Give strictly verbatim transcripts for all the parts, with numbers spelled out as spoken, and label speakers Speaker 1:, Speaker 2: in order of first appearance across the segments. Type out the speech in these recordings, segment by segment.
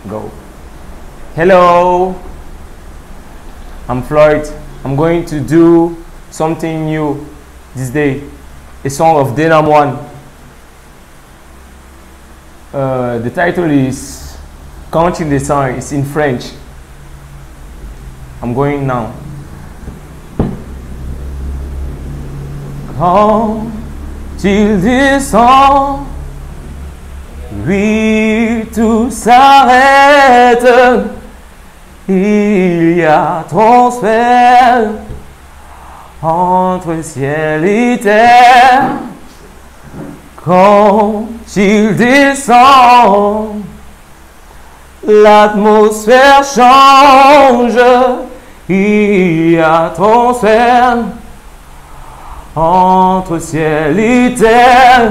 Speaker 1: Go. Hello, I'm Floyd. I'm going to do something new this day. A song of Dena Mwana. Uh, the title is Cantique the song. It's in French. I'm going now. Quand il descend, oui, tout s'arrête. Il y a transfert entre ciel et terre. Quand il descend, l'atmosphère change. Il y a transfert entre ciel et terre.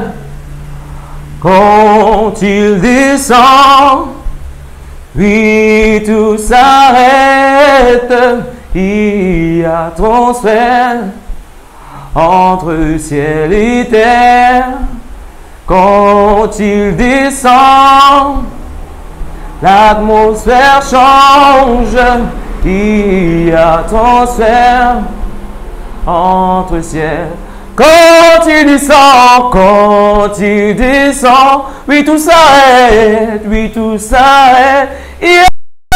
Speaker 1: Quand il descend, oui, tout s'arrête. Il y a transfert entre ciel et terre. Quand il descend, l'atmosphère change. Il y a transfert entre ciel. Quand il descend, quand il descend, oui tout s'arrête, oui tout s'arrête. Il y a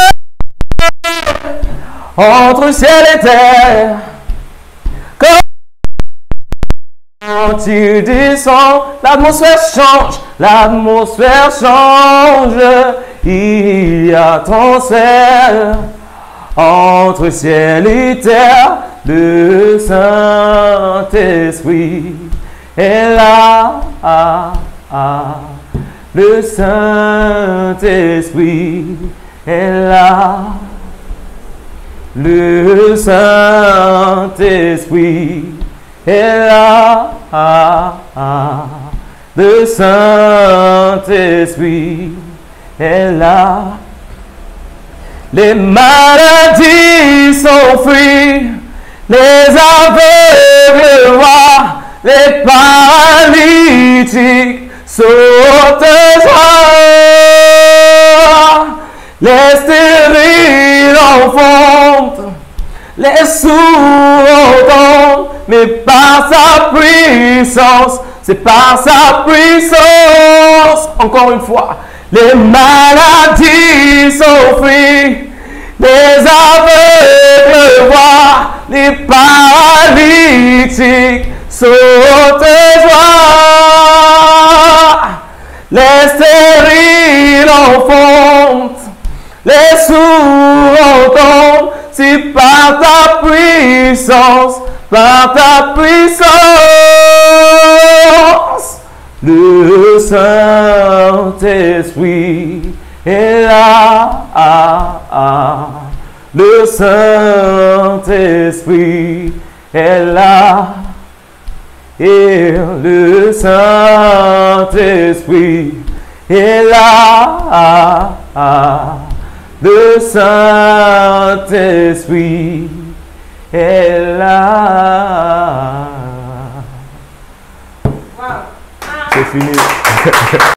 Speaker 1: entre ciel et terre. Quand il descend, l'atmosphère change, l'atmosphère change. Il y a transfert entre ciel et terre. Le Saint-Esprit est là. Ah, ah. Le Saint-Esprit est là. Le Saint-Esprit est là. Ah, ah. Le Saint-Esprit est là. Les maladies sont frites. Les aveugles voient, les paralytiques sautent joie, les stériles enfantent, les sourds entendent, mais par sa puissance, c'est par sa puissance, encore une fois, les maladies sont frites. Les aveugles voient, les paralytiques sautent joie, les stériles enfantent, les sourds entendent, c'est par ta puissance, par ta puissance, le Saint-Esprit est là. Ah, ah. Le Saint-Esprit est là. Et le Saint-Esprit est là. Ah, ah. Le Saint-Esprit est là. Wow. C'est fini.